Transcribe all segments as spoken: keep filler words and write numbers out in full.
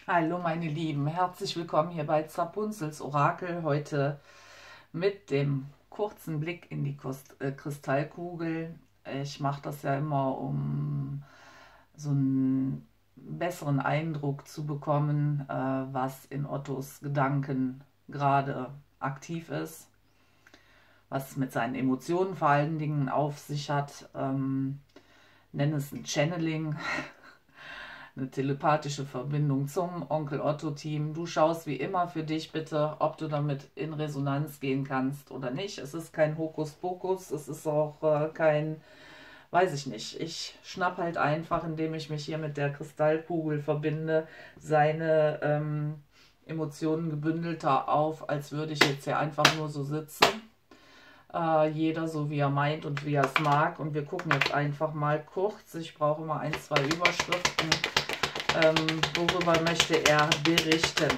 Hallo meine Lieben, herzlich willkommen hier bei Zapunzels Orakel. Heute mit dem kurzen Blick in die Kost äh, Kristallkugel. Ich mache das ja immer, um so einen besseren Eindruck zu bekommen, äh, was in Ottos Gedanken gerade aktiv ist, was mit seinen Emotionen vor allen Dingen auf sich hat. Ähm, nenne es ein Channeling. Eine telepathische Verbindung zum Onkel Otto-Team. Du schaust wie immer für dich bitte, ob du damit in Resonanz gehen kannst oder nicht. Es ist kein Hokuspokus, es ist auch äh, kein, weiß ich nicht. Ich schnapp halt einfach, indem ich mich hier mit der Kristallkugel verbinde, seine ähm, Emotionen gebündelter auf, als würde ich jetzt hier einfach nur so sitzen. Äh, jeder so wie er meint und wie er es mag. Und wir gucken jetzt einfach mal kurz. Ich brauche mal ein, zwei Überschriften. Ähm, worüber möchte er berichten?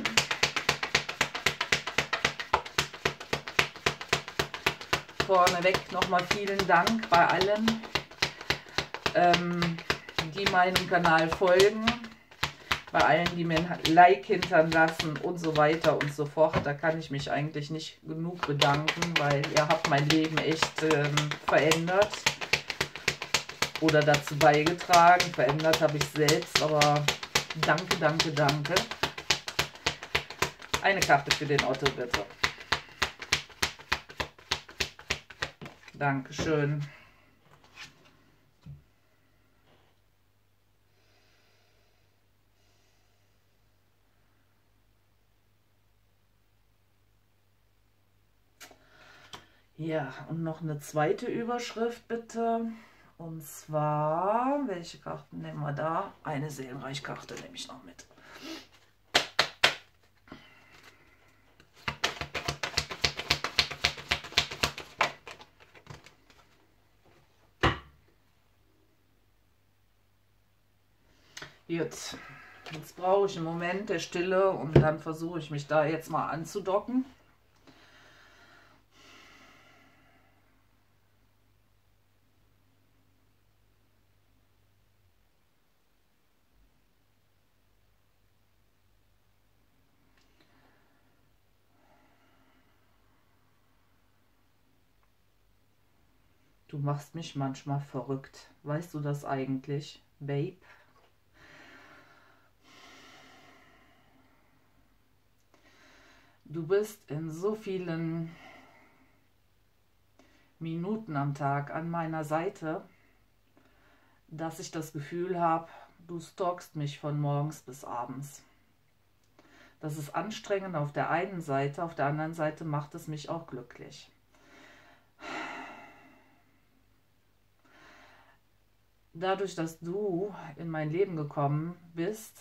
Vorneweg nochmal vielen Dank bei allen, ähm, die meinem Kanal folgen, bei allen, die mir ein Like hinterlassen und so weiter und so fort. Da kann ich mich eigentlich nicht genug bedanken, weil ihr habt mein Leben echt ähm, verändert oder dazu beigetragen. Verändert habe ich selbst, aber danke, danke, danke. Eine Karte für den Otto, bitte. Dankeschön. Ja, und noch eine zweite Überschrift, bitte. Und zwar, welche Karten nehmen wir da? Eine Seelenreichkarte nehme ich noch mit. Jetzt, jetzt brauche ich einen Moment der Stille und dann versuche ich mich da jetzt mal anzudocken. Du machst mich manchmal verrückt. Weißt du das eigentlich, Babe? Du bist in so vielen Minuten am Tag an meiner Seite, dass ich das Gefühl habe, du stalkst mich von morgens bis abends. Das ist anstrengend auf der einen Seite, auf der anderen Seite macht es mich auch glücklich. Dadurch, dass du in mein Leben gekommen bist,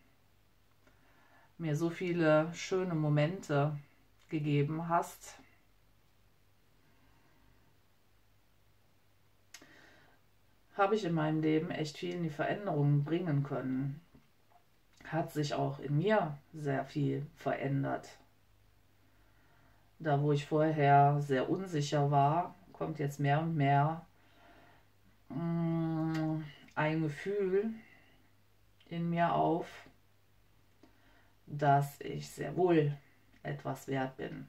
mir so viele schöne Momente gegeben hast, habe ich in meinem Leben echt viel in die Veränderung bringen können. Hat sich auch in mir sehr viel verändert. Da, wo ich vorher sehr unsicher war, kommt jetzt mehr und mehr mh, ein Gefühl in mir auf, dass ich sehr wohl etwas wert bin.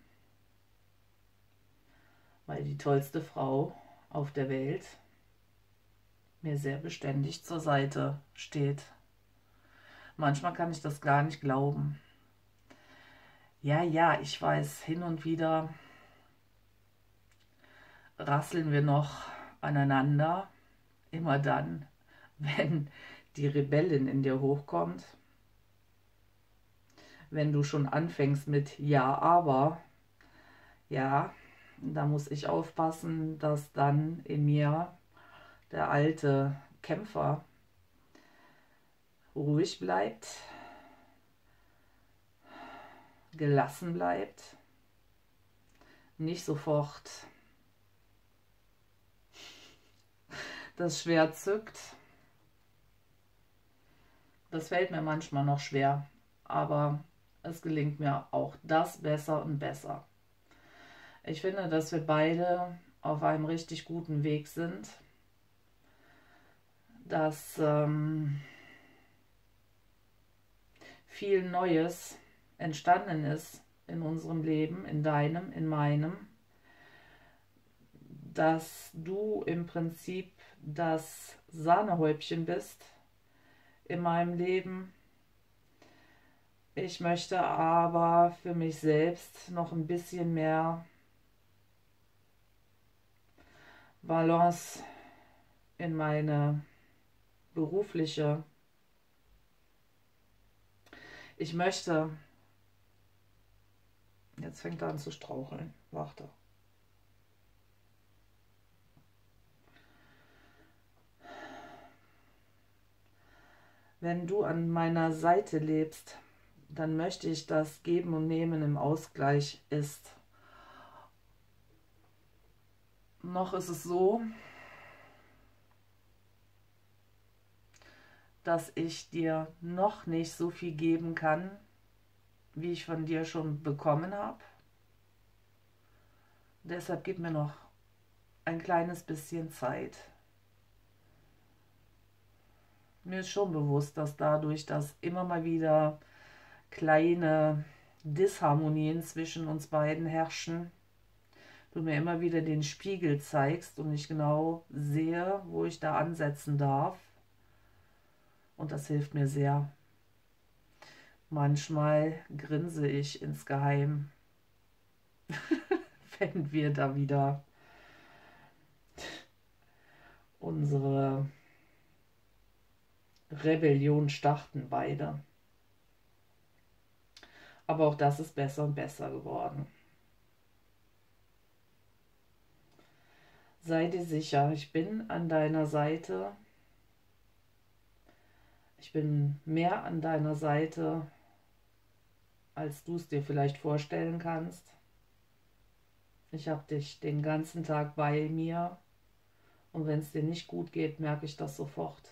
Weil die tollste Frau auf der Welt mir sehr beständig zur Seite steht. Manchmal kann ich das gar nicht glauben. Ja, ja, ich weiß, hin und wieder rasseln wir noch aneinander. Immer dann, wenn die Rebellin in dir hochkommt. Wenn du schon anfängst mit ja, aber, ja, da muss ich aufpassen, dass dann in mir der alte Kämpfer ruhig bleibt, gelassen bleibt, nicht sofort das Schwert zückt. Das fällt mir manchmal noch schwer, aber es gelingt mir auch das besser und besser. Ich finde, dass wir beide auf einem richtig guten Weg sind, dass ähm, viel Neues entstanden ist in unserem Leben, in deinem, in meinem, dass du im Prinzip das Sahnehäubchen bist in meinem Leben. Ich möchte aber für mich selbst noch ein bisschen mehr Balance in meine berufliche. Ich möchte, jetzt fängt er an zu straucheln, warte. Wenn du an meiner Seite lebst, dann möchte ich, dass Geben und Nehmen im Ausgleich ist. Noch ist es so, dass ich dir noch nicht so viel geben kann, wie ich von dir schon bekommen habe. Deshalb gib mir noch ein kleines bisschen Zeit. Mir ist schon bewusst, dass dadurch, dass immer mal wieder kleine Disharmonien zwischen uns beiden herrschen, du mir immer wieder den Spiegel zeigst und ich genau sehe, wo ich da ansetzen darf. Und das hilft mir sehr. Manchmal grinse ich insgeheim, wenn wir da wieder unsere Rebellion starten, beide. Aber auch das ist besser und besser geworden. Sei dir sicher, ich bin an deiner Seite. Ich bin mehr an deiner Seite, als du es dir vielleicht vorstellen kannst. Ich habe dich den ganzen Tag bei mir und wenn es dir nicht gut geht, merke ich das sofort.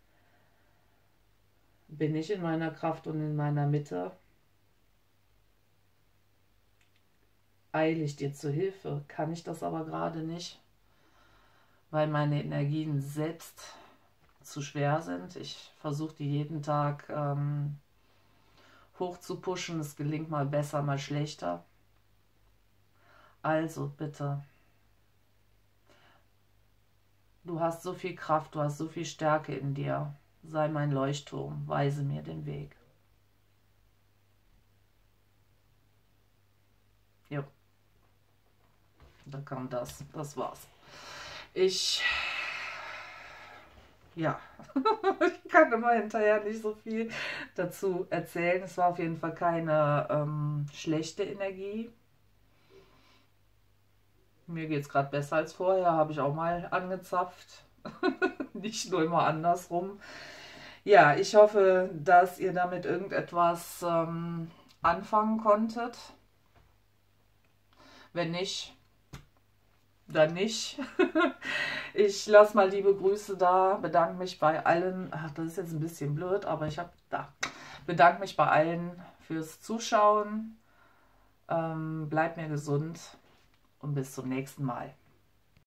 Bin ich in meiner Kraft und in meiner Mitte? Eile ich dir zu Hilfe? Kann ich das aber gerade nicht, weil meine Energien selbst zu schwer sind. Ich versuche die jeden Tag ähm, hoch zu pushen. Es gelingt mal besser, mal schlechter. Also bitte, du hast so viel Kraft, du hast so viel Stärke in dir. Sei mein Leuchtturm, weise mir den Weg. Jo, da kam das, das war's. Ich, ja, ich kann immer hinterher nicht so viel dazu erzählen. Es war auf jeden Fall keine ähm, schlechte Energie. Mir geht es gerade besser als vorher, habe ich auch mal angezapft. Nicht nur immer andersrum. Ja, ich hoffe, dass ihr damit irgendetwas ähm, anfangen konntet. Wenn nicht, dann nicht. Ich lasse mal liebe Grüße da, bedanke mich bei allen. Ach, das ist jetzt ein bisschen blöd, aber ich habe da. Bedanke mich bei allen fürs Zuschauen. Ähm, bleibt mir gesund und bis zum nächsten Mal.